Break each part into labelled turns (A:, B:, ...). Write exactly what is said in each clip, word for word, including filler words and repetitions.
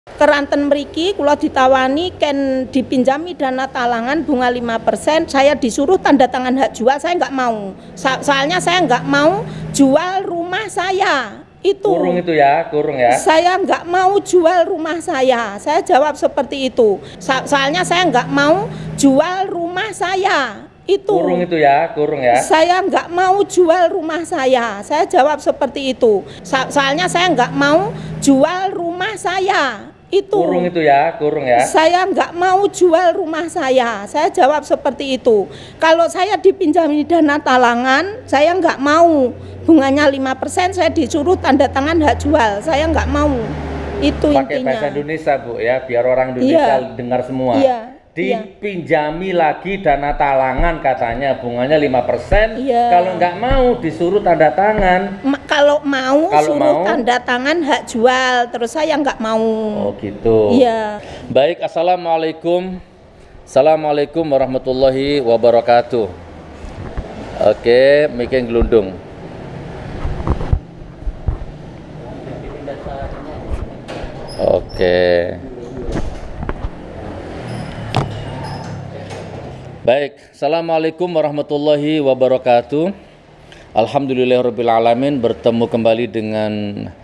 A: Keranten mriki kula ditawani ken dipinjami dana talangan bunga lima persen, saya disuruh tanda tangan hak jual, saya nggak mau. Soalnya saya nggak mau jual rumah saya. Itu
B: kurung itu ya, kurung ya.
A: Saya nggak mau jual rumah saya. Saya jawab seperti itu. Soalnya saya nggak mau jual rumah saya. Itu
B: kurung itu ya, kurung ya.
A: Saya nggak mau jual rumah saya. Saya jawab seperti itu. Soalnya saya nggak mau jual rumah saya. Itu
B: kurung itu ya, kurung ya.
A: Saya nggak mau jual rumah saya. Saya jawab seperti itu. Kalau saya dipinjami dana talangan, saya nggak mau. Bunganya lima persen, saya disuruh tanda tangan hak jual. Saya nggak mau. Itu
B: pakai
A: intinya.
B: Bahasa Indonesia, Bu, ya, biar orang Indonesia
A: iya.
B: dengar semua.
A: Iya.
B: Dipinjami iya. lagi dana talangan katanya bunganya lima persen.
A: Iya.
B: Kalau nggak mau disuruh tanda tangan.
A: Ma kalau mau
B: kalau
A: suruh
B: mau,
A: tanda tangan hak jual, terus saya nggak mau.
B: Oh gitu.
A: Iya.
B: Baik, assalamualaikum, assalamualaikum warahmatullahi wabarakatuh. Oke, mikir gelundung. Oke. Baik, assalamualaikum warahmatullahi wabarakatuh. Alhamdulillahirrabbilalamin, bertemu kembali dengan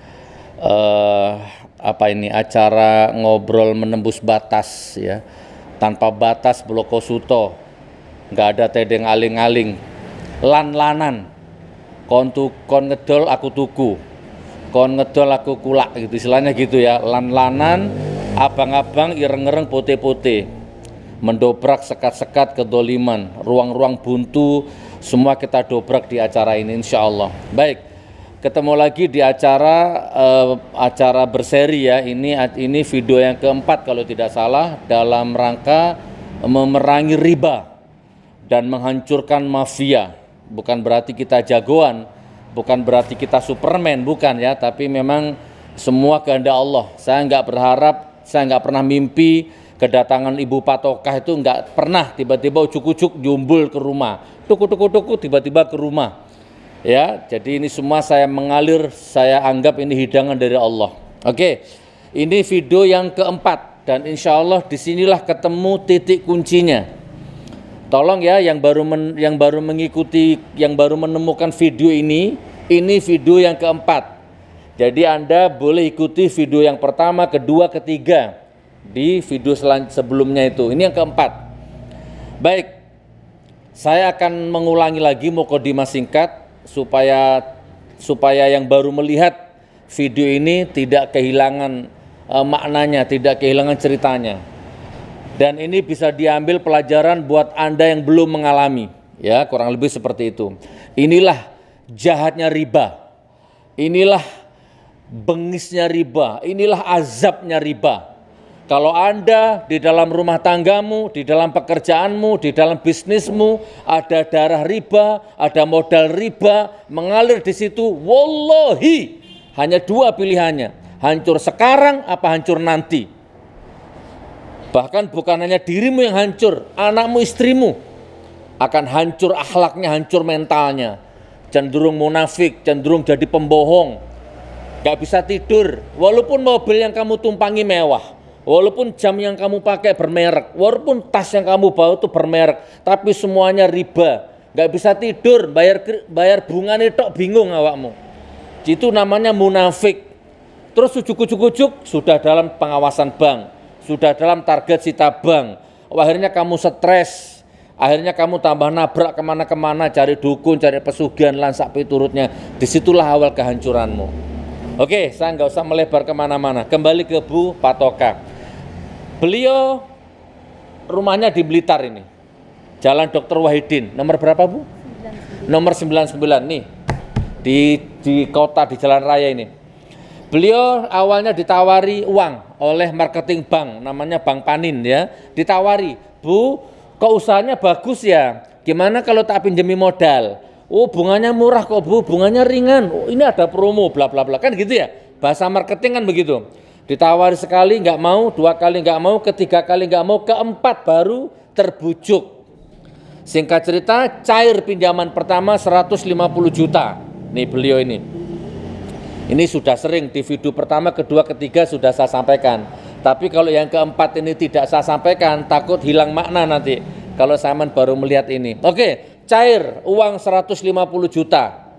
B: uh, apa ini acara ngobrol menembus batas ya, tanpa batas bloko suto, nggak ada tedeng aling-aling, lan-lanan, kon tu kon ngedol aku tuku, kon ngedol aku kulak gitu istilahnya gitu ya, lan-lanan, abang-abang ireng-ireng pote-pote. Mendobrak sekat-sekat kedoliman, ruang-ruang buntu, semua kita dobrak di acara ini insya Allah. Baik, ketemu lagi di acara uh, acara berseri ya. Ini ini video yang keempat kalau tidak salah dalam rangka memerangi riba dan menghancurkan mafia. Bukan berarti kita jagoan, bukan berarti kita Superman, bukan ya. Tapi memang semua kehendak Allah. Saya nggak berharap, saya nggak pernah mimpi kedatangan Ibu Patokah itu nggak pernah tiba-tiba ujuk-ujuk jumbul ke rumah, tuku-tuku-tuku tiba-tiba ke rumah ya. Jadi ini semua saya mengalir, saya anggap ini hidangan dari Allah. Oke, ini video yang keempat dan insya Allah disinilah ketemu titik kuncinya. Tolong ya yang baru men, yang baru mengikuti, yang baru menemukan video ini, ini video yang keempat. Jadi Anda boleh ikuti video yang pertama, kedua, ketiga di video sebelumnya itu. Ini yang keempat. Baik, saya akan mengulangi lagi mukadimah singkat supaya supaya yang baru melihat video ini tidak kehilangan uh, maknanya, tidak kehilangan ceritanya. Dan ini bisa diambil pelajaran buat Anda yang belum mengalami, ya, kurang lebih seperti itu. Inilah jahatnya riba. Inilah bengisnya riba, inilah azabnya riba. Kalau Anda di dalam rumah tanggamu, di dalam pekerjaanmu, di dalam bisnismu, ada darah riba, ada modal riba, mengalir di situ, wallahi, hanya dua pilihannya, hancur sekarang apa hancur nanti. Bahkan bukan hanya dirimu yang hancur, anakmu, istrimu akan hancur akhlaknya, hancur mentalnya, cenderung munafik, cenderung jadi pembohong, gak bisa tidur, walaupun mobil yang kamu tumpangi mewah, walaupun jam yang kamu pakai bermerek, walaupun tas yang kamu bawa itu bermerek, tapi semuanya riba, nggak bisa tidur, bayar bayar bunga nih tok bingung awakmu. Itu namanya munafik. Terus ujuk-ujuk-ujuk sudah dalam pengawasan bank, sudah dalam target sita bank. Akhirnya kamu stres, akhirnya kamu tambah nabrak kemana-kemana, cari dukun, cari pesugihan, lansak piturutnya. Disitulah awal kehancuranmu. Oke, saya nggak usah melebar kemana-mana. Kembali ke Bu Patokah. Beliau rumahnya di Blitar ini, Jalan Dokter Wahidin, nomor berapa Bu? Nomor sembilan puluh sembilan nih, di, di kota, di jalan raya ini. Beliau awalnya ditawari uang oleh marketing bank, namanya Bank Panin ya. Ditawari, Bu, kok usahanya bagus ya, gimana kalau tak pinjami modal? Oh bunganya murah kok Bu, bunganya ringan, oh ini ada promo, bla bla bla, kan gitu ya. Bahasa marketing kan begitu. Ditawari sekali nggak mau, dua kali nggak mau, ketiga kali nggak mau, keempat baru terbujuk. Singkat cerita, cair pinjaman pertama seratus lima puluh juta. Nih beliau ini. Ini sudah sering di video pertama, kedua, ketiga sudah saya sampaikan. Tapi kalau yang keempat ini tidak saya sampaikan, takut hilang makna nanti kalau Saman baru melihat ini. Oke, cair uang seratus lima puluh juta.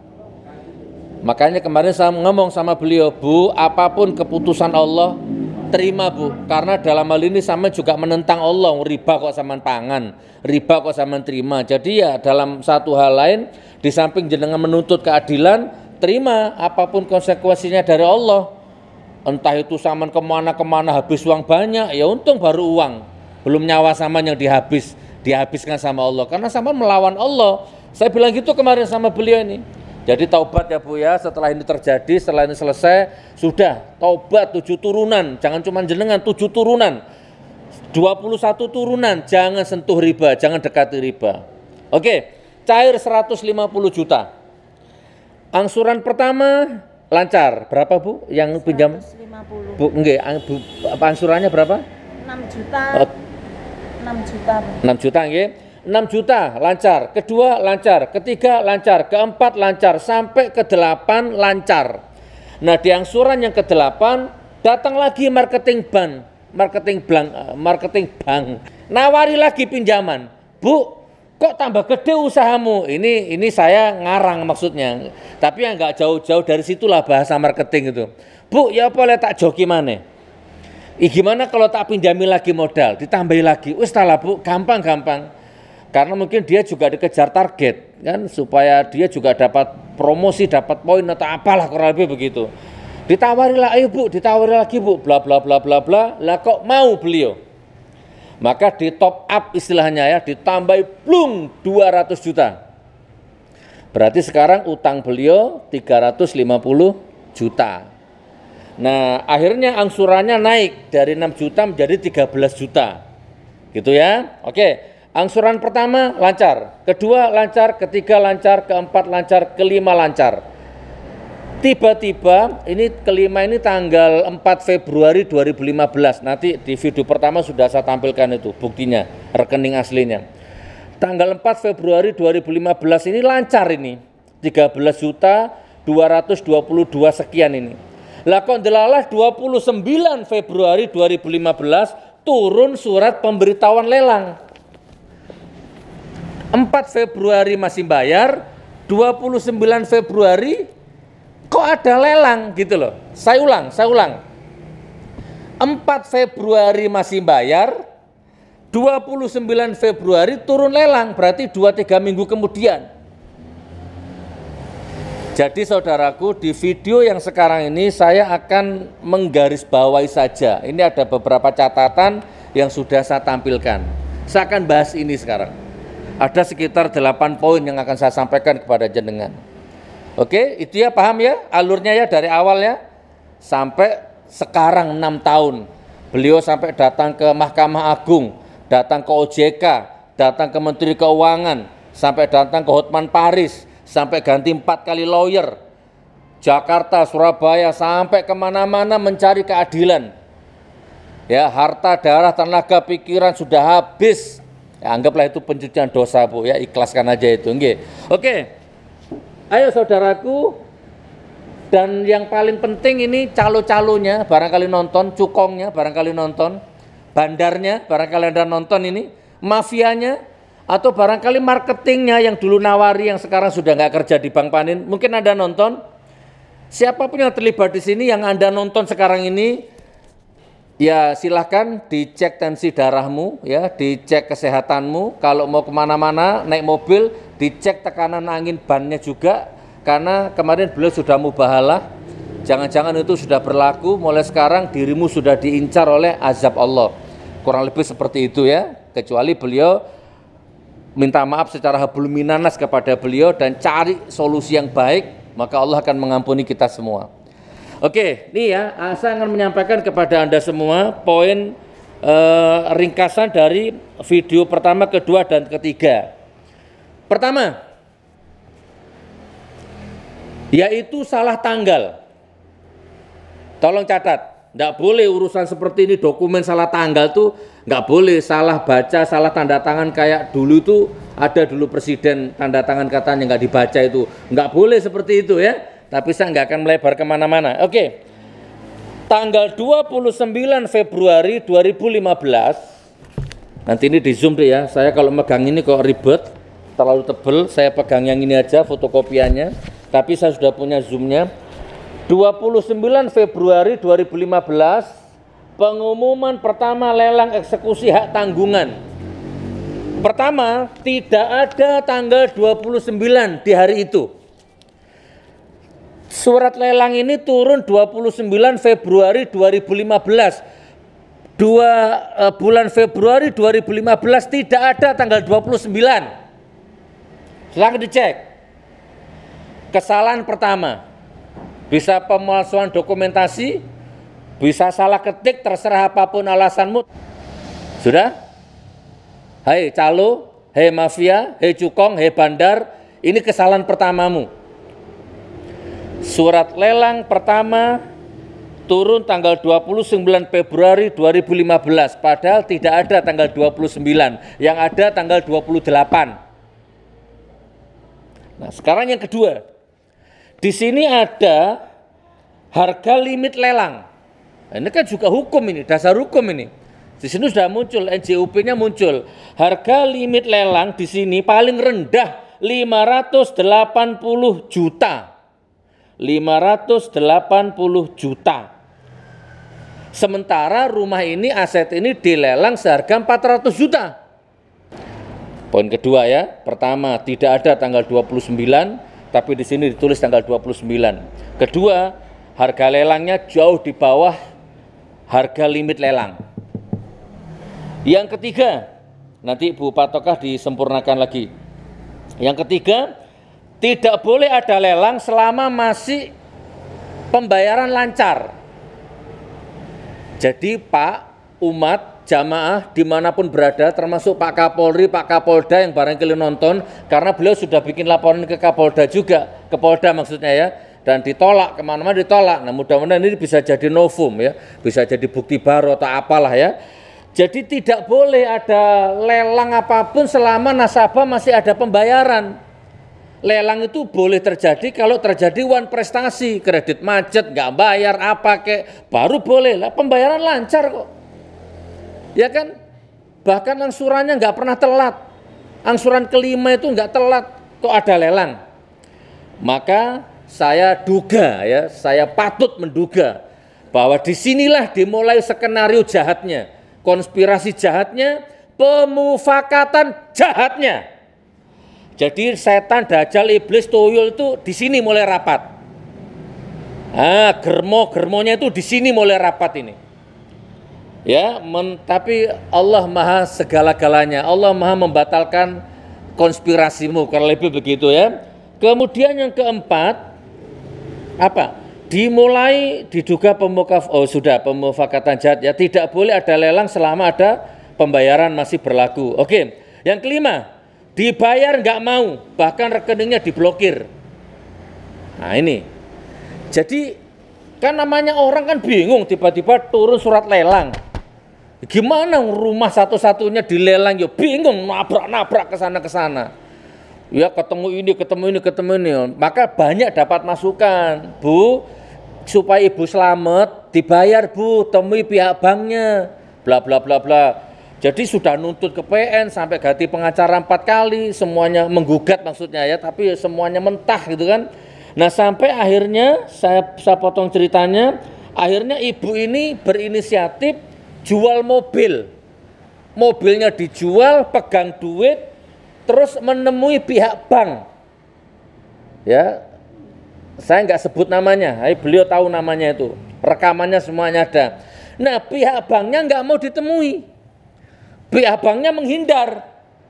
B: Makanya kemarin saya ngomong sama beliau, Bu, apapun keputusan Allah terima, Bu, karena dalam hal ini Saman juga menentang Allah. Riba kok Saman pangan, riba kok Saman terima. Jadi ya dalam satu hal lain, di samping jenengan menuntut keadilan, terima apapun konsekuensinya dari Allah. Entah itu Saman kemana-kemana habis uang banyak, ya untung baru uang, belum nyawa Saman yang dihabis dihabiskan sama Allah, karena Saman melawan Allah. Saya bilang gitu kemarin sama beliau ini. Jadi taubat ya Bu ya, setelah ini terjadi, setelah ini selesai, sudah taubat tujuh turunan, jangan cuma jenengan, tujuh turunan, dua puluh satu turunan, jangan sentuh riba, jangan dekati riba. Oke, cair seratus lima puluh juta. Angsuran pertama lancar, berapa Bu yang pinjam?
A: seratus lima puluh.
B: Bu, enggak, Bu, angsurannya berapa?
A: enam juta.
B: Oh.
A: enam juta.
B: enam juta nggih. enam juta lancar, kedua lancar, ketiga lancar, keempat lancar, sampai ke delapan lancar. Nah di angsuran yang ke delapan datang lagi marketing bank, marketing bank, marketing bank, nawari lagi pinjaman. Bu, kok tambah gede usahamu? Ini ini saya ngarang maksudnya, tapi yang nggak jauh-jauh dari situlah bahasa marketing itu. Bu, ya boleh tak joki mana? Ih, gimana kalau tak pinjami lagi modal, ditambahi lagi? Wis lah Bu, gampang-gampang. Karena mungkin dia juga dikejar target kan, supaya dia juga dapat promosi, dapat poin atau apalah kurang lebih begitu. Ditawarilah, ayo Bu, ditawari lagi Bu, bla bla bla bla bla. Lah kok mau beliau? Maka di top up istilahnya ya, ditambahi plung dua ratus juta. Berarti sekarang utang beliau tiga ratus lima puluh juta. Nah, akhirnya angsurannya naik dari enam juta menjadi tiga belas juta. Gitu ya. Oke. Angsuran pertama lancar, kedua lancar, ketiga lancar, keempat lancar, kelima lancar. Tiba-tiba ini kelima ini tanggal empat Februari dua ribu lima belas. Nanti di video pertama sudah saya tampilkan itu buktinya, rekening aslinya. Tanggal empat Februari dua ribu lima belas ini lancar ini. tiga belas juta dua ratus dua puluh dua sekian ini. Lah kok delalah dua puluh sembilan Februari dua ribu lima belas turun surat pemberitahuan lelang. empat Februari masih bayar, dua puluh sembilan Februari kok ada lelang gitu loh. Saya ulang, saya ulang. empat Februari masih bayar, dua puluh sembilan Februari turun lelang, berarti dua tiga minggu kemudian. Jadi saudaraku, di video yang sekarang ini saya akan menggarisbawahi saja. Ini ada beberapa catatan yang sudah saya tampilkan. Saya akan bahas ini sekarang. Ada sekitar delapan poin yang akan saya sampaikan kepada jenengan. Oke, itu ya, paham ya alurnya ya dari awal ya sampai sekarang enam tahun. Beliau sampai datang ke Mahkamah Agung, datang ke O J K, datang ke Menteri Keuangan, sampai datang ke Hotman Paris, sampai ganti empat kali lawyer, Jakarta, Surabaya, sampai kemana-mana mencari keadilan. Ya, harta, darah, tenaga, pikiran sudah habis. Ya, anggaplah itu pencucian dosa Bu ya, ikhlaskan aja itu. Nggih. Oke. Ayo saudaraku, dan yang paling penting ini calo-calonya barangkali nonton, cukongnya barangkali nonton, bandarnya barangkali Anda nonton ini, mafianya atau barangkali marketingnya yang dulu nawari yang sekarang sudah nggak kerja di Bank Panin, mungkin Anda nonton. Siapapun yang terlibat di sini yang Anda nonton sekarang ini, ya silahkan dicek tensi darahmu, ya dicek kesehatanmu. Kalau mau kemana-mana naik mobil, dicek tekanan angin bannya juga. Karena kemarin beliau sudah mubahalah, jangan-jangan itu sudah berlaku. Mulai sekarang dirimu sudah diincar oleh azab Allah. Kurang lebih seperti itu ya. Kecuali beliau minta maaf secara hablum minanas kepada beliau dan cari solusi yang baik, maka Allah akan mengampuni kita semua. Oke, ini ya, saya akan menyampaikan kepada Anda semua poin eh, ringkasan dari video pertama, kedua, dan ketiga. Pertama, yaitu salah tanggal. Tolong catat, nggak boleh urusan seperti ini, dokumen salah tanggal tuh nggak boleh, salah baca, salah tanda tangan kayak dulu itu ada dulu presiden tanda tangan katanya nggak dibaca itu, nggak boleh seperti itu ya. Tapi saya nggak akan melebar kemana-mana. Oke, tanggal dua puluh sembilan Februari dua ribu lima belas, nanti ini di zoom deh ya, saya kalau megang ini kok ribet, terlalu tebel, saya pegang yang ini aja fotokopiannya, tapi saya sudah punya zoomnya. Dua puluh sembilan Februari dua ribu lima belas, pengumuman pertama lelang eksekusi hak tanggungan. Pertama, tidak ada tanggal dua puluh sembilan di hari itu. Surat lelang ini turun dua puluh sembilan Februari dua ribu lima belas. Dua uh, bulan Februari dua ribu lima belas tidak ada tanggal dua puluh sembilan. Silahkan dicek. Kesalahan pertama, bisa pemalsuan dokumentasi, bisa salah ketik, terserah apapun alasanmu. Sudah? Hai calo, hei mafia, hei cukong, hei bandar, ini kesalahan pertamamu. Surat lelang pertama turun tanggal dua puluh sembilan Februari dua ribu lima belas, padahal tidak ada tanggal dua puluh sembilan, yang ada tanggal dua puluh delapan. Nah, sekarang yang kedua. Di sini ada harga limit lelang. Nah, ini kan juga hukum ini, dasar hukum ini. Di sini sudah muncul, N J U P-nya muncul. Harga limit lelang di sini paling rendah lima ratus delapan puluh juta. lima ratus delapan puluh juta. Sementara rumah ini, aset ini dilelang seharga empat ratus juta. Poin kedua ya, pertama tidak ada tanggal dua puluh sembilan, tapi di sini ditulis tanggal dua puluh sembilan. Kedua, harga lelangnya jauh di bawah harga limit lelang. Yang ketiga, nanti Bu Patokah disempurnakan lagi. Yang ketiga, tidak boleh ada lelang selama masih pembayaran lancar. Jadi Pak, umat, jamaah dimanapun berada, termasuk Pak Kapolri, Pak Kapolda yang barangkali nonton, karena beliau sudah bikin laporan ke Kapolda juga, ke Polda maksudnya ya, dan ditolak, kemana-mana ditolak. Nah mudah-mudahan ini bisa jadi novum ya, bisa jadi bukti baru atau apalah ya. Jadi tidak boleh ada lelang apapun selama nasabah masih ada pembayaran. Lelang itu boleh terjadi kalau terjadi one prestasi, kredit macet, nggak bayar apa kek, baru boleh lah, pembayaran lancar kok. Ya kan? Bahkan angsurannya nggak pernah telat. Angsuran kelima itu nggak telat, kok ada lelang. Maka saya duga ya, saya patut menduga bahwa disinilah dimulai skenario jahatnya. Konspirasi jahatnya, pemufakatan jahatnya. Jadi setan, dajjal, iblis, tuyul itu di sini mulai rapat. Ah, germo-germonya itu di sini mulai rapat ini. Ya, men, tapi Allah Maha segala-galanya. Allah Maha membatalkan konspirasimu, kalau lebih begitu ya. Kemudian yang keempat, apa? Dimulai diduga pemufakatan, oh sudah pemufakatan jahat ya, tidak boleh ada lelang selama ada pembayaran masih berlaku. Oke, yang kelima, dibayar nggak mau, bahkan rekeningnya diblokir. Nah ini, jadi kan namanya orang kan bingung, tiba-tiba turun surat lelang. Gimana rumah satu-satunya dilelang, ya bingung, nabrak-nabrak ke sana ke sana. Ya ketemu ini, ketemu ini, ketemu ini. Maka banyak dapat masukan, Bu, supaya Ibu selamat, dibayar Bu, temui pihak banknya, bla bla bla bla. Jadi sudah nuntut ke P N sampai ganti pengacara empat kali, semuanya menggugat maksudnya ya, tapi semuanya mentah gitu kan. Nah sampai akhirnya saya, saya potong ceritanya, akhirnya ibu ini berinisiatif jual mobil, mobilnya dijual, pegang duit, terus menemui pihak bank. Ya, saya nggak sebut namanya, beliau tahu namanya itu, rekamannya semuanya ada. Nah pihak banknya nggak mau ditemui, pihak banknya menghindar,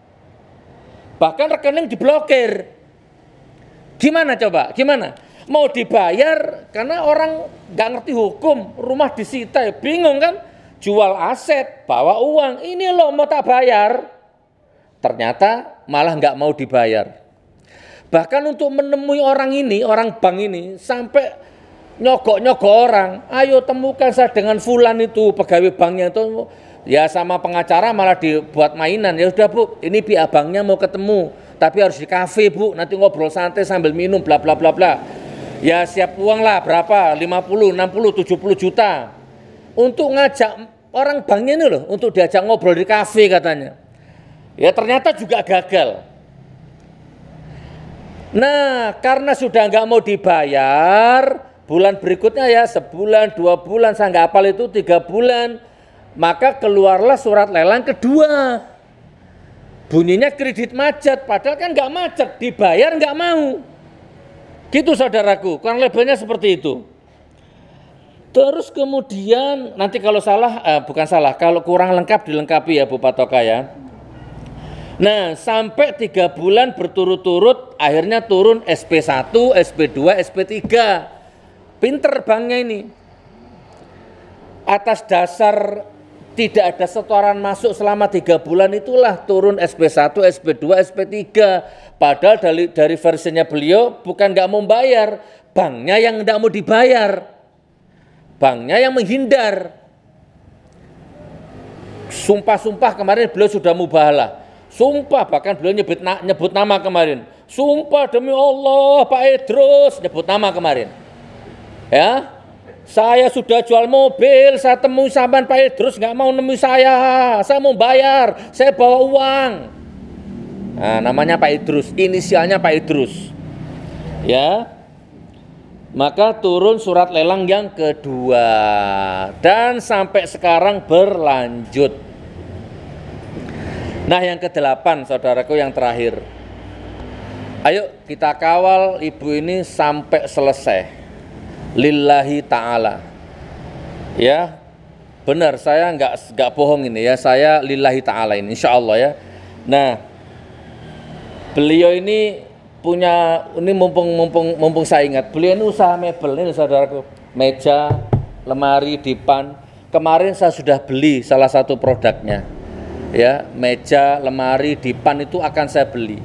B: bahkan rekening diblokir. Gimana coba? Gimana? Mau dibayar karena orang nggak ngerti hukum, rumah disita, ya bingung kan? Jual aset, bawa uang, ini loh mau tak bayar. Ternyata malah nggak mau dibayar. Bahkan untuk menemui orang ini, orang bank ini, sampai nyogok-nyogok orang, ayo temukan saya dengan fulan itu, pegawai banknya itu, ya sama pengacara malah dibuat mainan. Ya sudah Bu, ini pihak banknya mau ketemu, tapi harus di kafe Bu, nanti ngobrol santai sambil minum bla bla bla bla. Ya siap uang lah berapa, lima puluh, enam puluh, tujuh puluh juta untuk ngajak orang banknya ini loh, untuk diajak ngobrol di kafe katanya. Ya ternyata juga gagal. Nah karena sudah nggak mau dibayar, bulan berikutnya ya sebulan, dua bulan, saya nggak hafal itu, tiga bulan, maka keluarlah surat lelang kedua. Bunyinya kredit macet, padahal kan nggak macet, dibayar nggak mau. Gitu saudaraku, kurang lebihnya seperti itu. Terus kemudian nanti kalau salah, eh, bukan salah, kalau kurang lengkap dilengkapi ya Bu Patoka ya. Nah sampai tiga bulan berturut-turut akhirnya turun S P satu, S P dua, S P tiga. Pinter banknya ini. Atas dasar tidak ada setoran masuk selama tiga bulan itulah turun S P satu, S P dua, S P tiga. Padahal dari, dari versinya beliau bukan nggak mau bayar, banknya yang nggak mau dibayar, banknya yang menghindar. Sumpah-sumpah kemarin beliau sudah mubahalah, sumpah bahkan beliau nyebut, nyebut nama kemarin, sumpah demi Allah Pak Idrus, nyebut nama kemarin. Ya, saya sudah jual mobil, saya temui sampean Pak Idrus nggak mau nemui saya, saya mau bayar, saya bawa uang. Nah, namanya Pak Idrus, inisialnya Pak Idrus. Ya. Maka turun surat lelang yang kedua dan sampai sekarang berlanjut. Nah, yang kedelapan saudaraku yang terakhir. Ayo kita kawal ibu ini sampai selesai. Lillahi ta'ala. Ya. Benar, saya nggak nggak bohong ini ya, saya lillahi ta'ala ini insya Allah ya. Nah, beliau ini punya, ini mumpung mumpung mumpung saya ingat, beliau ini usaha mebel ini saudaraku, meja, lemari, dipan. Kemarin saya sudah beli salah satu produknya, ya meja, lemari, dipan itu akan saya beli,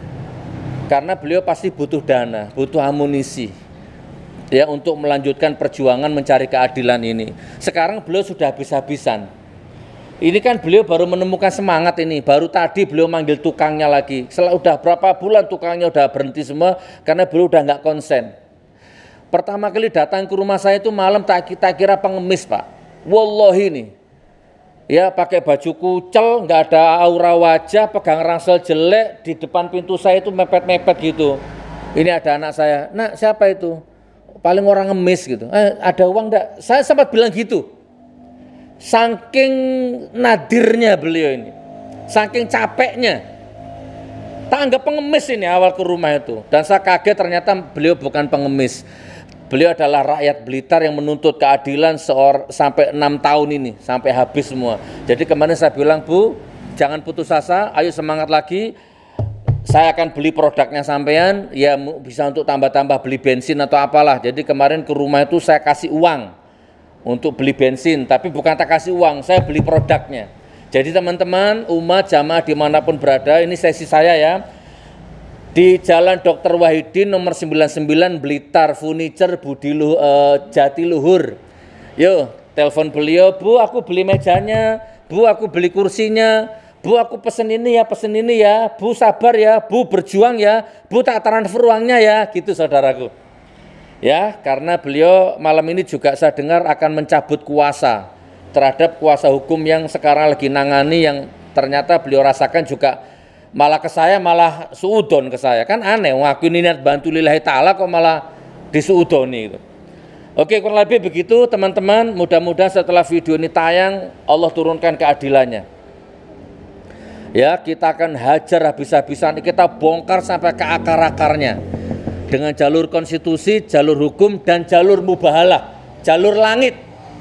B: karena beliau pasti butuh dana, butuh amunisi, ya untuk melanjutkan perjuangan mencari keadilan ini. Sekarang beliau sudah habis-habisan. Ini kan beliau baru menemukan semangat ini, baru tadi beliau manggil tukangnya lagi. Setelah udah berapa bulan tukangnya udah berhenti semua karena beliau udah nggak konsen. Pertama kali datang ke rumah saya itu malam tak kita kira pengemis Pak. Wallahi ini, ya pakai baju kucel, nggak ada aura wajah, pegang ransel jelek, di depan pintu saya itu mepet-mepet gitu. Ini ada anak saya, nak siapa itu? Paling orang ngemis gitu. Eh, ada uang enggak? Saya sempat bilang gitu. Saking nadirnya beliau ini, saking capeknya, tak anggap pengemis ini awal ke rumah itu. Dan saya kaget ternyata beliau bukan pengemis. Beliau adalah rakyat Blitar yang menuntut keadilan seor, sampai enam tahun ini, sampai habis semua. Jadi kemarin saya bilang, Bu, jangan putus asa, ayo semangat lagi. Saya akan beli produknya sampean, ya bisa untuk tambah-tambah beli bensin atau apalah. Jadi kemarin ke rumah itu saya kasih uang untuk beli bensin, tapi bukan tak kasih uang, saya beli produknya. Jadi teman-teman, umat, jamaah dimanapun berada, ini sesi saya ya, di Jalan Dokter Wahidin nomor sembilan puluh sembilan Blitar Furniture Budi Luh, uh, Jatiluhur. Yo, telepon beliau, Bu aku beli mejanya, Bu aku beli kursinya, Bu aku pesen ini ya, pesen ini ya, Bu sabar ya, Bu berjuang ya, Bu tak transfer uangnya ya, gitu saudaraku. Ya, karena beliau malam ini juga saya dengar akan mencabut kuasa terhadap kuasa hukum yang sekarang lagi nangani, yang ternyata beliau rasakan juga malah ke saya, malah suudon ke saya. Kan aneh, aku ini niat bantu lillahi ta'ala kok malah disuudoni gitu. Oke, kurang lebih begitu teman-teman. Mudah-mudahan setelah video ini tayang, Allah turunkan keadilannya. Ya, kita akan hajar habis-habisan, kita bongkar sampai ke akar-akarnya. Dengan jalur konstitusi, jalur hukum, dan jalur mubahalah, jalur langit.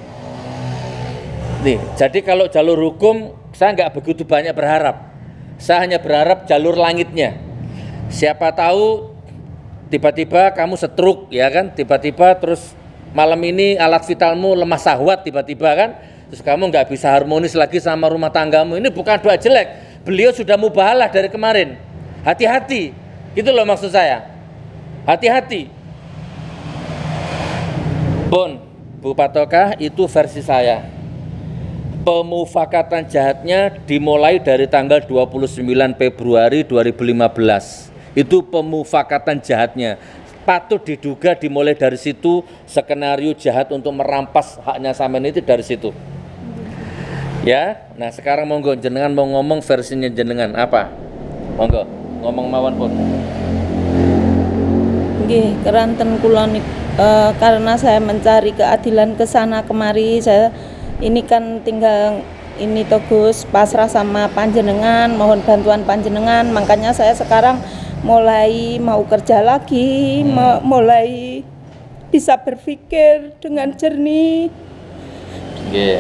B: Nih, jadi kalau jalur hukum, saya nggak begitu banyak berharap. Saya hanya berharap jalur langitnya. Siapa tahu tiba-tiba kamu stroke, ya kan? Tiba-tiba terus malam ini alat vitalmu lemah syahwat tiba-tiba kan? Terus kamu nggak bisa harmonis lagi sama rumah tanggamu. Ini bukan doa jelek. Beliau sudah mubahalah dari kemarin. Hati-hati, itu loh maksud saya. Hati-hati. Pun, Bu Patoka, itu versi saya. Pemufakatan jahatnya dimulai dari tanggal dua puluh sembilan Februari dua ribu lima belas. Itu pemufakatan jahatnya. patut diduga dimulai dari situ skenario jahat untuk merampas haknya sampean itu dari situ. Ya, nah sekarang monggo jenengan mau ngomong versinya jenengan apa? Monggo ngomong mawon pun.
A: Nggih, keranten kula nik uh, karena saya mencari keadilan ke sana kemari, saya ini kan tinggal ini to Gus, pasrah sama panjenengan, mohon bantuan panjenengan, makanya saya sekarang mulai mau kerja lagi, hmm. mulai bisa berpikir dengan jernih.
B: Nggih.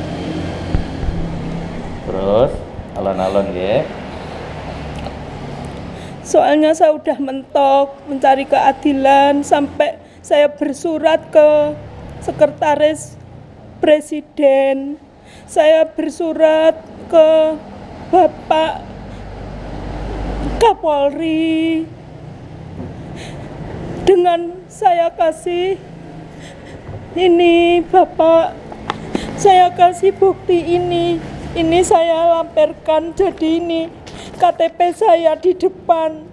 B: Terus alon-alon nggih.
A: Soalnya saya udah mentok mencari keadilan sampai saya bersurat ke sekretaris presiden. Saya bersurat ke Bapak Kapolri dengan saya kasih ini Bapak, saya kasih bukti ini, ini saya lamperkan jadi ini K T P saya di depan,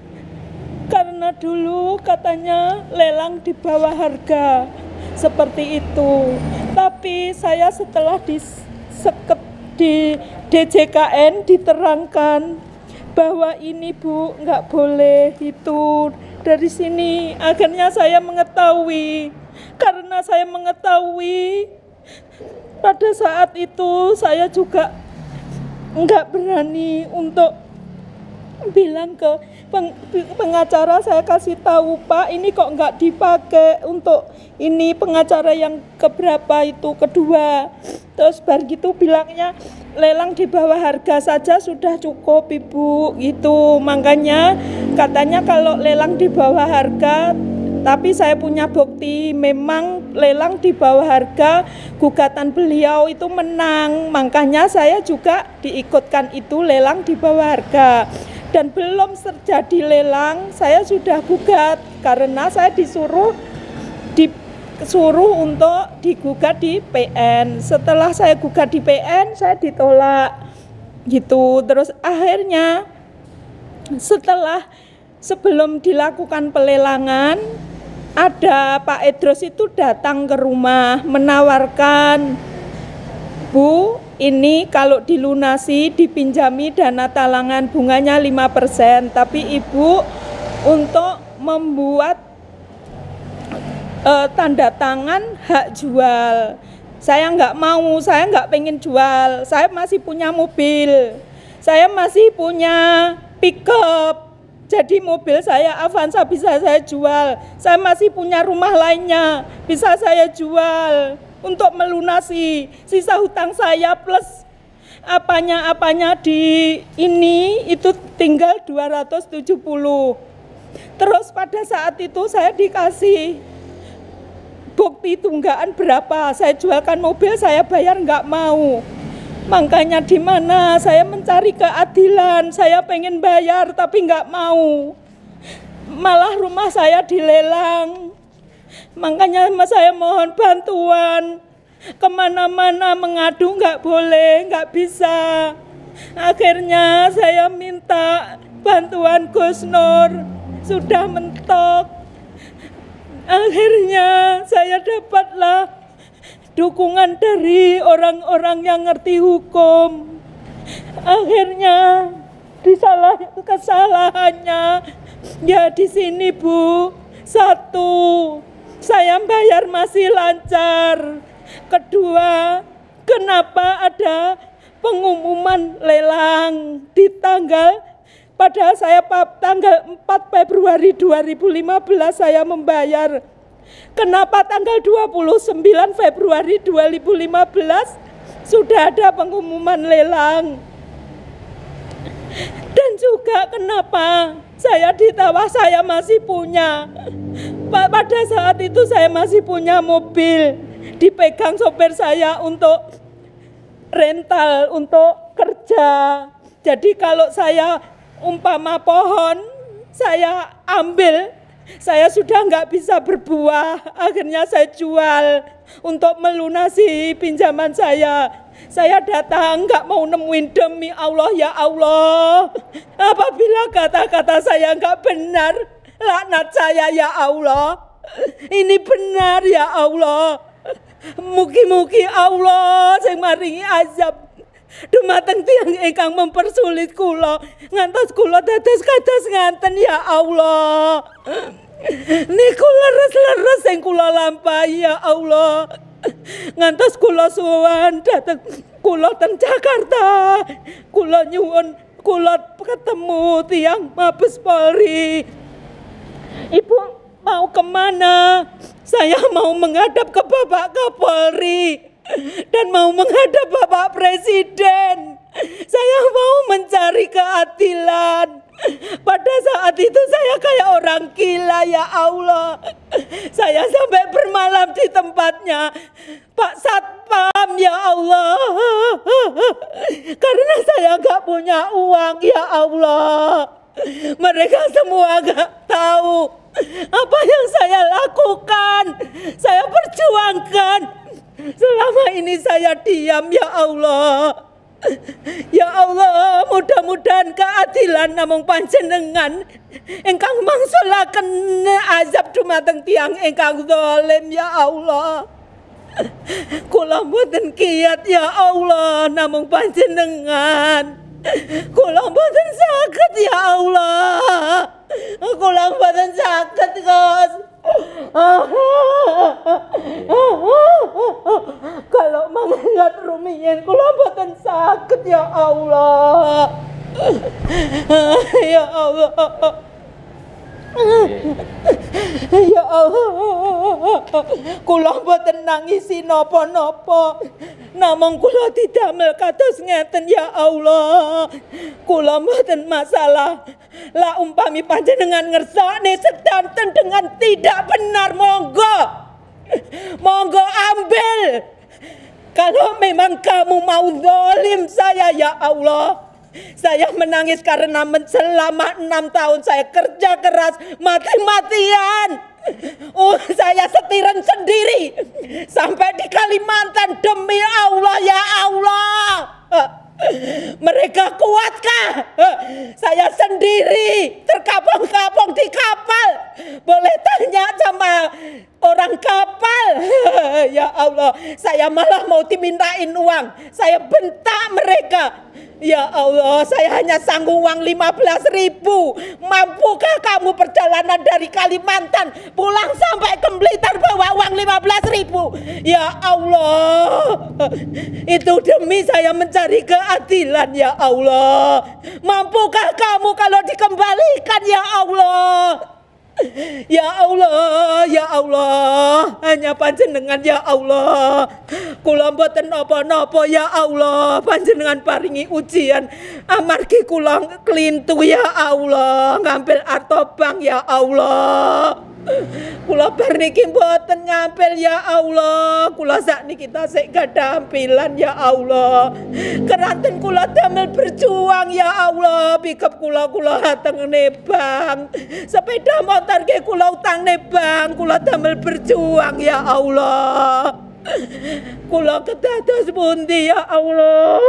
A: karena dulu katanya lelang di bawah harga seperti itu, tapi saya setelah di seket di D J K N diterangkan bahwa ini Bu nggak boleh itu dari sini. Akhirnya saya mengetahui, karena saya mengetahui pada saat itu saya juga nggak berani untuk bilang ke peng, pengacara, saya kasih tahu Pak ini kok nggak dipakai untuk ini pengacara yang keberapa itu kedua. Terus bar gitu bilangnya lelang di bawah harga saja sudah cukup Ibu gitu. Makanya katanya kalau lelang di bawah harga, tapi saya punya bukti memang lelang di bawah harga, gugatan beliau itu menang. Makanya saya juga diikutkan itu lelang di bawah harga. Dan belum terjadi lelang, saya sudah gugat karena saya disuruh disuruh untuk digugat di P N. Setelah saya gugat di P N, saya ditolak gitu. Terus akhirnya setelah sebelum dilakukan pelelangan, ada Pak Idrus itu datang ke rumah menawarkan, Bu, ini kalau dilunasi dipinjami dana talangan bunganya lima persen, tapi Ibu untuk membuat uh, tanda tangan hak jual. Saya nggak mau, saya nggak pengen jual, saya masih punya mobil, saya masih punya pickup, jadi mobil saya Avanza bisa saya jual, saya masih punya rumah lainnya bisa saya jual untuk melunasi sisa hutang saya plus apanya-apanya di ini itu tinggal dua ratus tujuh puluh. Terus pada saat itu saya dikasih bukti tunggaan berapa, saya jualkan mobil, saya bayar nggak mau. Makanya di mana saya mencari keadilan, saya pengen bayar tapi nggak mau, malah rumah saya dilelang. Makanya saya mohon bantuan, kemana-mana mengadu nggak boleh, nggak bisa. Akhirnya saya minta bantuan Gus Nur, sudah mentok. Akhirnya saya dapatlah dukungan dari orang-orang yang ngerti hukum. Akhirnya disalah kesalahannya ya di sini Bu. Satu, saya bayar masih lancar. Kedua, kenapa ada pengumuman lelang di tanggal, padahal saya tanggal empat Februari dua ribu lima belas saya membayar. Kenapa tanggal dua puluh sembilan Februari dua ribu lima belas sudah ada pengumuman lelang? Dan juga kenapa saya ditawar saya masih punya, pada saat itu saya masih punya mobil, dipegang sopir saya untuk rental, untuk kerja. Jadi kalau saya umpama pohon, saya ambil, saya sudah nggak bisa berbuah, akhirnya saya jual untuk melunasi pinjaman saya. Saya datang nggak mau nemuin, demi Allah ya Allah, apabila kata-kata saya nggak benar, laknat saya ya Allah. Ini benar ya Allah. Mugi-mugi Allah sing maringi azab dumateng tiyang ingkang mempersulit kula ngantos kula dados kados nganten ya Allah. Niku leres-leres sing kula lampahi ya Allah. Ngantos kula suwun dhateng kula teng Jakarta. Kula nyuwun kula ketemu tiyang Mabes Polri. Ibu mau kemana? Saya mau menghadap ke Bapak Kapolri dan mau menghadap Bapak Presiden. Saya mau mencari keadilan. Pada saat itu saya kayak orang gila ya Allah. Saya sampai bermalam di tempatnya Pak Satpam ya Allah. Karena saya gak punya uang ya Allah. Mereka semua gak tahu apa yang saya lakukan, saya perjuangkan. Selama ini saya diam ya Allah. Ya Allah, mudah-mudahan keadilan namung panjenengan ingkang mangsulaken azab dumateng tiyang ingkang zalim ya Allah. Kula mboten kiyat ya Allah namung panjenengan. Kula mboten saged ya Allah. Kula mboten saged, Gus. Kalau mengingat rumiyin kula mboten saged ya Allah. Ya Allah. Ya Allah, kula mboten nangisi napa-napa, namung kula didamel kados ngeten ya Allah. Kula mboten masalah. Lah umpami panjenengan ngersakne sedanten dengan tidak benar, monggo. Monggo ambil. Kalau memang kamu mau zalim saya ya Allah. Saya menangis karena selama enam tahun saya kerja keras mati-matian. Oh, saya setiran sendiri sampai di Kalimantan demi Allah ya Allah. Mereka kuatkah? Saya sendiri terkapung-kapung di kapal. Boleh tanya sama orang kapal. Ya Allah, saya malah mau dimintain uang. Saya bentak mereka. Ya Allah, saya hanya sanggup uang lima belas ribu. Mampukah kamu perjalanan dari Kalimantan pulang sampai ke Blitar bawa uang lima belas ribu? Ya Allah, itu demi saya mencari keadilan ya Allah. Mampukah kamu kalau dikembalikan ya Allah? Ya Allah, ya Allah, hanya panjenengan ya Allah. Kula mboten napa-napa ya Allah, panjenengan paringi ujian amargi kula klintu ya Allah, ngambil arta bank ya Allah. Kula bar niki mboten ngampil ya Allah. Kula sakniki tasik gadah ampilan ya Allah. Keranten kula damel berjuang ya Allah. Pikep kula kula tengne bang. Sepeda motor ke kula utang ne bang. Kula damel berjuang ya Allah. Kula kedados pundi ya Allah.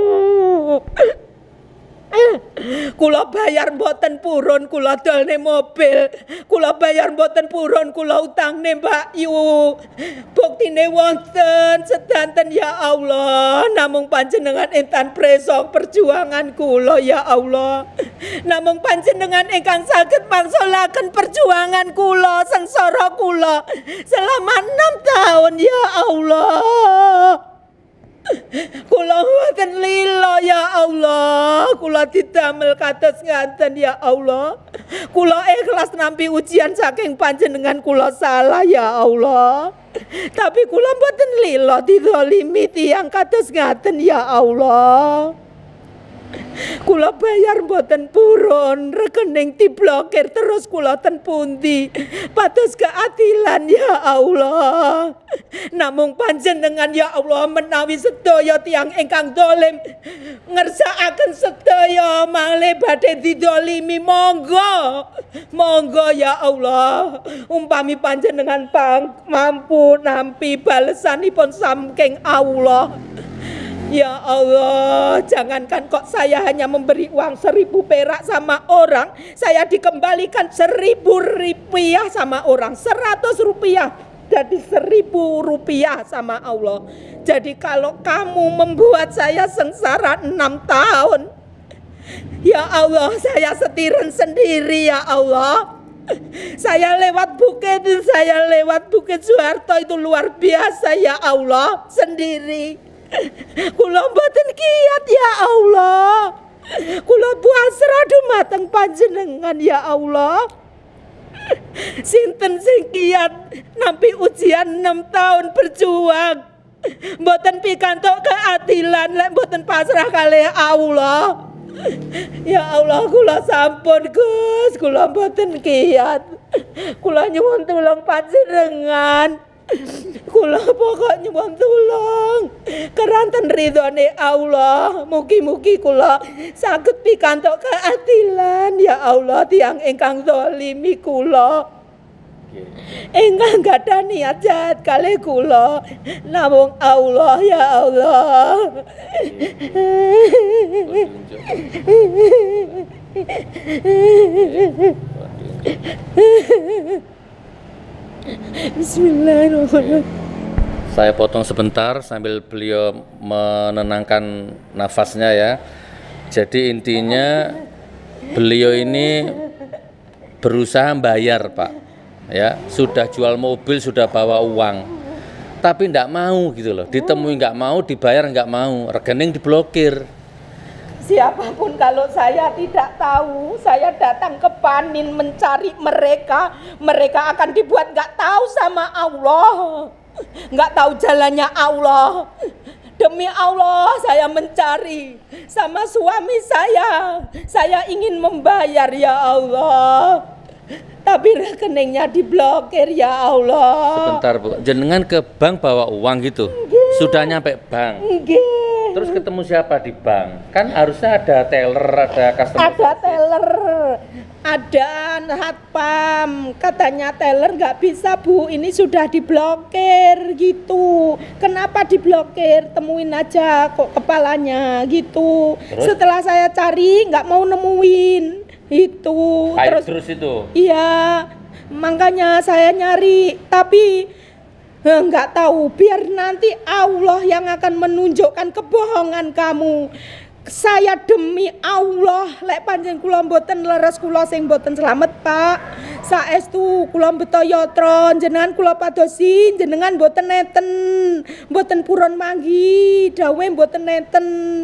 A: Kula bayar mboten purun, kula dolne mobil. Kula bayar mboten purun, kula utangne Mbak Yu. Buktine wonten sedanten ya Allah. Namung panjenengan entan presong perjuangan kula ya Allah. Namung panjenengan ingkang saged mangsulaken perjuangan kula, sengsara kula selama enam tahun ya Allah. Kula mboten lila ya Allah. Kula didamel kados ngaten ya Allah. Kula ikhlas nampi ujian saking panjenengan, kula salah ya Allah. Tapi kula mboten lila dizalimi tiyang kados ngaten ya Allah. Kula bayar mboten purun, rekening diblokir terus kula ten pundi. Pados keadilan ya Allah. Namung panjenengan ya Allah menawi sedaya tiyang ingkang dolim ngersakaken sedaya malih badhe didolimi, monggo. Monggo ya Allah. Umpami panjenengan pang mampu nampi balesanipun saking Allah. Ya Allah, jangankan kok saya hanya memberi uang seribu perak sama orang, saya dikembalikan seribu rupiah sama orang, seratus rupiah jadi seribu rupiah sama Allah. Jadi kalau kamu membuat saya sengsara enam tahun, ya Allah, saya setiran sendiri ya Allah. Saya lewat bukit, saya lewat Bukit Soeharto itu luar biasa ya Allah, sendiri. Kula mboten kiat ya Allah. Kula puasrah dumateng panjenengan ya Allah. Sinten sing kiat nampi ujian enam tahun berjuang, mboten pikantuk keadilan, lek mboten pasrah kalih Allah. Ya Allah, kula sampun Gus, kula mboten kiat. Kula nyuwun tulung panjenengan. Kula pokok nyuwun tulung. Keranten ridhone Allah, mugi-mugi kula saged pikantuk keadilan ya Allah tiyang ingkang zalimi kula. Ingkang gadah niat jahat kalih kula, namung Allah ya Allah. Bismillahirrahmanirrahim.
B: Saya potong sebentar sambil beliau menenangkan nafasnya ya. Jadi intinya beliau ini berusaha bayar Pak. Ya, sudah jual mobil, sudah bawa uang, tapi enggak mau gitu loh, ditemui enggak mau, dibayar enggak mau, rekening diblokir.
A: Siapapun kalau saya tidak tahu, saya datang ke Panin mencari mereka, mereka akan dibuat enggak tahu sama Allah, enggak tahu jalannya Allah. Demi Allah saya mencari sama suami saya, saya ingin membayar ya Allah. Tapi rekeningnya diblokir ya Allah.
B: Sebentar Bu, jenengan ke bank bawa uang gitu? Nggih. Sudah nyampe bank?
A: Nggih.
B: Terus ketemu siapa di bank? Kan harusnya ada teller, ada customer.
A: Ada teller, ada satpam. Katanya teller nggak bisa Bu, ini sudah diblokir gitu. Kenapa diblokir? Temuin aja kok kepalanya gitu. Terus? Setelah saya cari nggak mau nemuin. Itu
B: terus, terus itu
A: iya, makanya saya nyari, tapi enggak tahu, biar nanti Allah yang akan menunjukkan kebohongan kamu. Saya demi Allah, lek panjang kula mboten leres, kula sing mboten selamat Pak. Saestu kula mbeta yatra, jenengan kula padosi, jenengan mboten neten, mboten purun manggi, dawuhe mboten neten.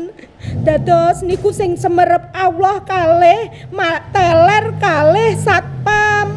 A: Dados niku sing semerep Allah kalih teller kalih satpam.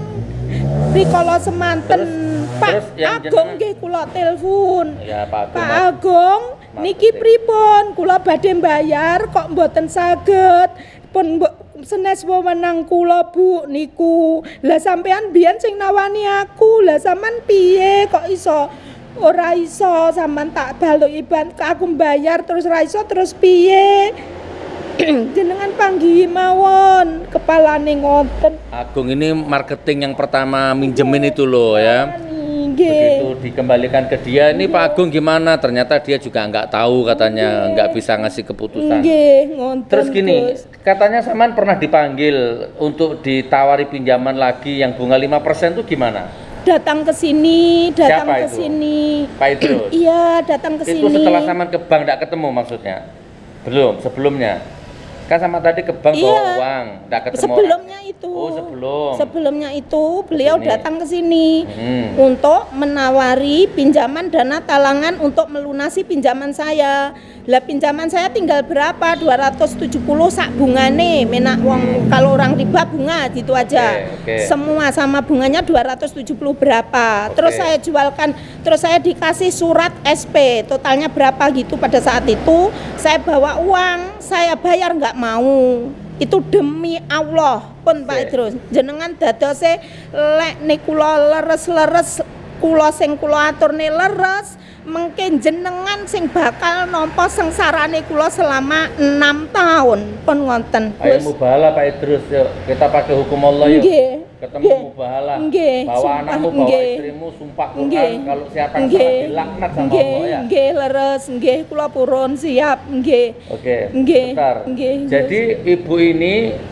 A: Rikala semanten Pak Agung nggih kula telepon.
B: Ya, Pak Agung.
A: Pak Agung, niki pripun? Kula badhe mbayar kok mboten saged. Pun senes wewenang kula Bu niku. Lah sampean biyen sing nawani aku. Lah sampean piye kok iso ora iso sampean tak baluki ban aku mbayar terus ora iso terus piye? Jenengan panggih mawon, kepalane ngoten.
B: Agung ini marketing yang pertama minjemin itu loh ya. Begitu dikembalikan ke dia, ini Pak Agung gimana? Ternyata dia juga nggak tahu katanya, nggak bisa ngasih keputusan. Terus gini, katanya Saman pernah dipanggil untuk ditawari pinjaman lagi yang bunga lima persen itu gimana?
A: Datang ke sini, datang ke sini.
B: Pak Idrus?
A: Iya, datang ke sini.
B: Itu setelah Saman ke bank nggak ketemu maksudnya? Belum, sebelumnya? Kan sama tadi ke bank
A: iya,
B: bawa uang, nggak ketemu.
A: Sebelumnya itu.
B: Oh, sebelum.
A: Sebelumnya itu beliau
B: Kesini.
A: datang ke sini
B: hmm.
A: untuk menawari pinjaman dana talangan untuk melunasi pinjaman saya. Lah pinjaman saya tinggal berapa? dua ratus tujuh puluh sak bungane, menak wong kalau orang riba bunga gitu aja.
B: Okay, okay.
A: Semua sama bunganya dua ratus tujuh puluh berapa.
B: Okay.
A: Terus saya jualkan, terus saya dikasih surat S P, totalnya berapa gitu pada saat itu. Saya bawa uang, saya bayar nggak mau. Itu demi Allah pun Pak Idrus. Jenengan dadose lek nek kula leres-leres, kula sing kula aturne leres, mungkin jenengan sing bakal nampa sengsarane kula selama enam tahun pun wonten.
B: Ayo mubahala Pak Idrus, yuk kita pakai hukum Allah yuk.
A: Nggih.
B: Ketemu
A: Nggih.
B: mubahala.
A: Nggih.
B: Bawa
A: Sumpah,
B: anakmu, bawa
A: nggih.
B: istrimu, sumpah Quran.
A: Nggih.
B: Kalau siapa yang
A: Nggih.
B: salah dilaknat sama
A: Nggih,
B: Allah ya.
A: nggih leres, nggih kula purun siap, nggih.
B: Oke,
A: Nggih.
B: bentar.
A: Nggih.
B: Jadi ibu ini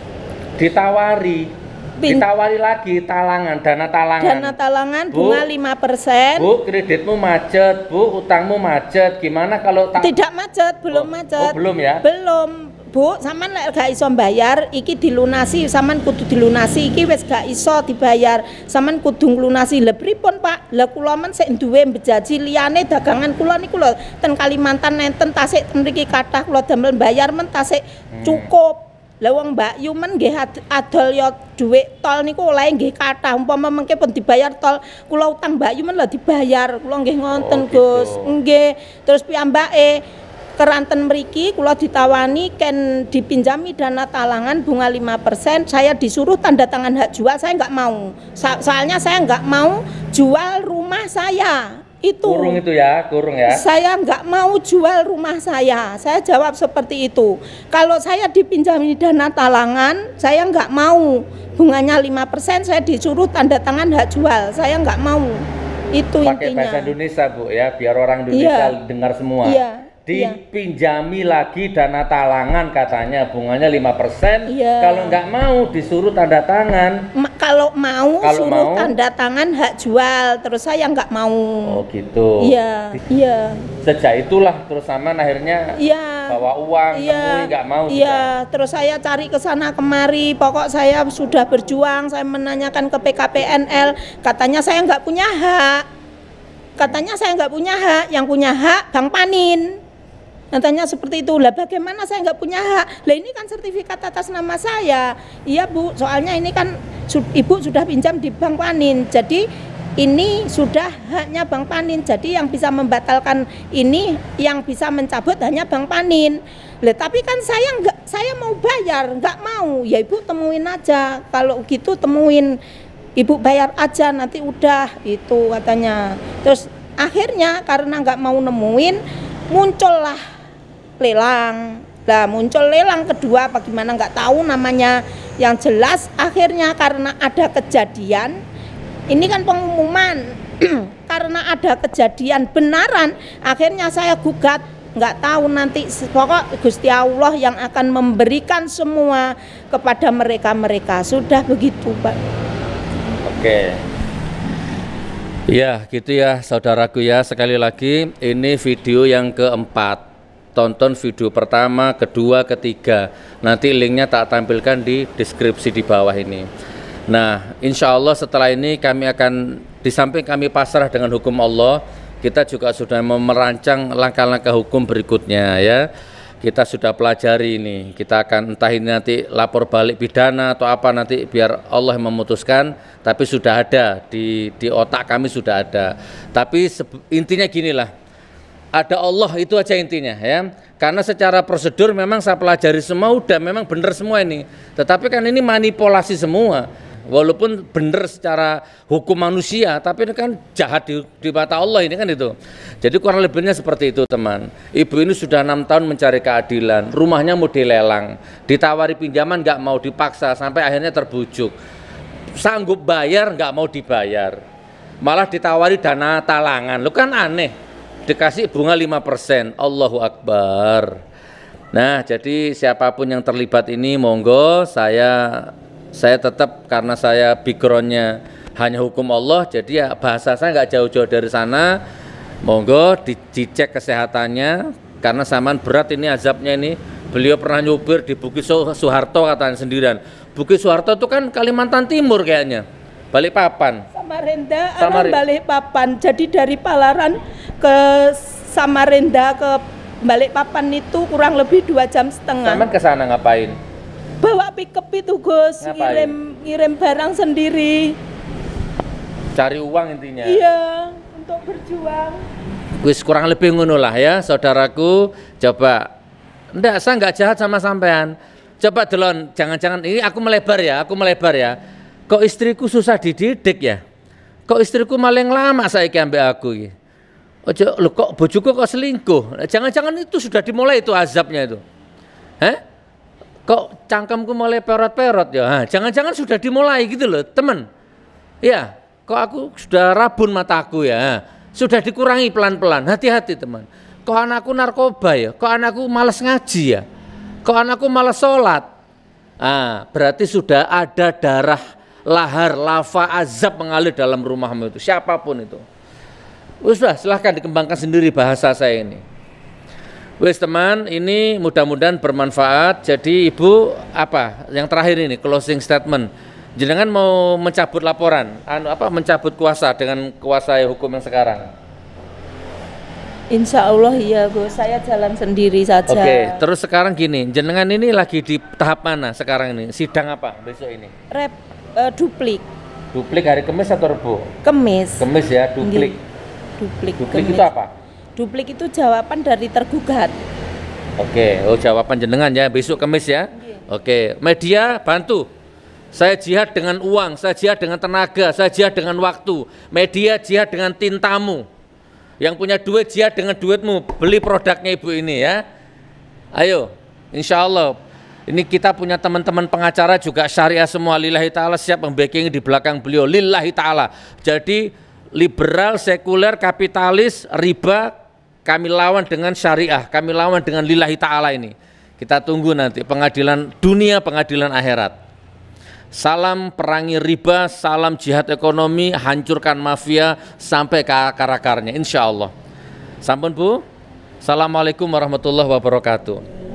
B: ditawari
A: Pin-
B: ditawari lagi talangan, dana talangan.
A: Dana talangan
B: Bu,
A: bunga lima persen.
B: Bu, kreditmu macet, Bu, utangmu macet. Gimana kalau tak
A: Tidak macet, belum
B: Oh,
A: macet.
B: oh, belum ya?
A: Belum. Bu, sampean lek gak iso bayar, iki dilunasi, sampean kudu dilunasi, iki wis gak iso dibayar. Sampean kudu nglunasi. Lha pripun, Pak? Lah kula men sik duwe bejaji liyane dagangan kula niku lho ten Kalimantan nenten tasik ten mriki kathah kula damel bayar men tasik cukup. Lah wong Mbak Yu men nggih ad- adol ya dhuwit tol niku oleh nggih kathah umpama mengke pun dibayar tol kula utang Mbak Yu men lah dibayar kula nggih ngonten
B: Oh, gitu.
A: Gus nggih terus piyambake keranten mriki kula ditawani ken dipinjami dana talangan bunga lima persen saya disuruh tanda tangan hak jual saya nggak mau So- soalnya saya nggak mau jual rumah saya itu
B: kurung itu ya, kurung ya.
A: saya nggak mau jual rumah saya. Saya jawab seperti itu. Kalau saya dipinjami dana talangan, saya nggak mau. Bunganya lima persen, saya disuruh tanda tangan hak jual. Saya nggak mau. Itu
B: Pakai
A: intinya.
B: bahasa Indonesia Bu ya, biar orang Indonesia
A: Iya.
B: dengar semua.
A: Iya.
B: Dipinjami lagi dana talangan katanya bunganya lima persen.
A: Iya.
B: Kalau nggak mau disuruh tanda tangan.
A: Ma- kalau mau
B: Kalau
A: suruh
B: mau?
A: tanda tangan hak jual. Terus saya nggak mau.
B: Oh gitu.
A: Iya, iya,
B: Sejak itulah terus Saman akhirnya
A: iya.
B: bawa uang,
A: Iya,
B: temui nggak mau
A: iya.
B: sudah.
A: Terus saya cari ke sana kemari. Pokok saya sudah berjuang. Saya menanyakan ke P K P N L. Katanya saya nggak punya hak. Katanya saya nggak punya hak. Yang punya hak Bang Panin. Katanya seperti itu. Lah bagaimana saya nggak punya hak? Lah ini kan sertifikat atas nama saya. Iya Bu. Soalnya ini kan su- Ibu sudah pinjam di Bang Panin. Jadi ini sudah haknya Bang Panin. Jadi yang bisa membatalkan ini, yang bisa mencabut hanya Bang Panin. Lah tapi kan saya nggak, saya mau bayar, nggak mau. Ya Ibu temuin aja. Kalau gitu temuin, Ibu bayar aja nanti udah itu katanya. Terus akhirnya karena nggak mau nemuin, muncullah lelang. Lah muncul lelang kedua, bagaimana nggak tahu namanya. Yang jelas akhirnya karena ada kejadian. Ini kan pengumuman karena ada kejadian benaran akhirnya saya gugat nggak tahu nanti pokok Gusti Allah yang akan memberikan semua kepada mereka-mereka sudah begitu Pak.
B: Oke. Ya gitu ya saudaraku ya, sekali lagi ini video yang keempat. Tonton video pertama, kedua, ketiga. Nanti linknya tak tampilkan di deskripsi di bawah ini. Nah, insya Allah setelah ini kami akan, di samping kami pasrah dengan hukum Allah, kita juga sudah merancang langkah-langkah hukum berikutnya ya. Kita sudah pelajari ini, kita akan entah ini nanti lapor balik pidana atau apa nanti biar Allah yang memutuskan, tapi sudah ada di di otak kami sudah ada. Tapi intinya ginilah, ada Allah itu aja intinya ya. Karena secara prosedur memang saya pelajari semua udah memang benar semua ini. Tetapi kan ini manipulasi semua. Walaupun benar secara hukum manusia, tapi ini kan jahat di, di mata Allah ini kan itu. Jadi kurang lebihnya seperti itu teman. Ibu ini sudah enam tahun mencari keadilan, rumahnya mau dilelang, ditawari pinjaman nggak mau, dipaksa sampai akhirnya terbujuk. Sanggup bayar nggak mau dibayar, malah ditawari dana talangan. Lu kan aneh, dikasih bunga lima persen. Allahu Akbar. Nah jadi siapapun yang terlibat ini monggo saya saya tetap karena saya backgroundnya hanya hukum Allah, jadi ya bahasa saya nggak jauh-jauh dari sana. Monggo di, dicek kesehatannya karena Saman berat ini azabnya ini. Beliau pernah nyupir di Bukit Soeharto katanya sendirian. Bukit Soeharto itu kan Kalimantan Timur kayaknya, Balikpapan.
A: Samarinda,
B: Samari-
A: orang Balikpapan. Jadi dari Palaran ke Samarinda ke Balikpapan itu kurang lebih dua jam setengah.
B: Saman ke sana ngapain?
A: Bawa pickup itu Gus,
B: Ngapain?
A: ngirim ngirim barang sendiri.
B: Cari uang intinya.
A: Iya, untuk berjuang.
B: Wis kurang lebih ngono lah ya saudaraku. Coba ndak, saya nggak jahat sama sampean. Coba delon, jangan-jangan ini aku melebar ya, aku melebar ya. Kok istriku susah dididik ya? Kok istriku maling lama saiki ambek aku iki? Ojo, lo kok bojoku kok selingkuh? Jangan-jangan itu sudah dimulai itu azabnya itu. Hah? Kok cangkemku mulai perot-perot ya? Jangan-jangan sudah dimulai gitu loh, teman. Ya, kok aku sudah rabun mataku ya? Sudah dikurangi pelan-pelan. Hati-hati teman. Kok anakku narkoba ya? Kok anakku malas ngaji ya? Kok anakku malas sholat? Ah, berarti sudah ada darah lahar, lava, azab mengalir dalam rumahmu itu. Siapapun itu. Sudah, silahkan dikembangkan sendiri bahasa saya ini. Wes teman, ini mudah-mudahan bermanfaat. Jadi ibu apa? Yang terakhir ini closing statement. Jenengan mau mencabut laporan, anu apa? Mencabut kuasa dengan kuasa hukum yang sekarang.
A: Insya Allah iya Bu, saya jalan sendiri saja.
B: Oke, terus sekarang gini, jenengan ini lagi di tahap mana sekarang ini? Sidang apa besok ini?
A: Rep uh, duplik.
B: Duplik hari Kamis atau Rebo?
A: Kamis.
B: Kamis ya, duplik.
A: Duplik.
B: Duplik
A: Kamis.
B: itu apa?
A: Duplik itu jawaban dari tergugat.
B: Oke, oh jawaban jenengan ya, besok Kamis ya. Oke, media bantu. Saya jihad dengan uang, saya jihad dengan tenaga, saya jihad dengan waktu. Media jihad dengan tintamu. Yang punya duit jihad dengan duitmu, beli produknya ibu ini ya. Ayo, insya Allah. Ini kita punya teman-teman pengacara juga syariah semua, lillahi ta'ala, siap membacking di belakang beliau, lillahi ta'ala. Jadi liberal, sekuler, kapitalis, riba, kami lawan dengan syariah, kami lawan dengan lillahi ta'ala ini. Kita tunggu nanti pengadilan dunia, pengadilan akhirat. Salam perangi riba, salam jihad ekonomi, hancurkan mafia sampai ke akar-akarnya insya Allah. Sampun Bu. Assalamualaikum warahmatullahi wabarakatuh.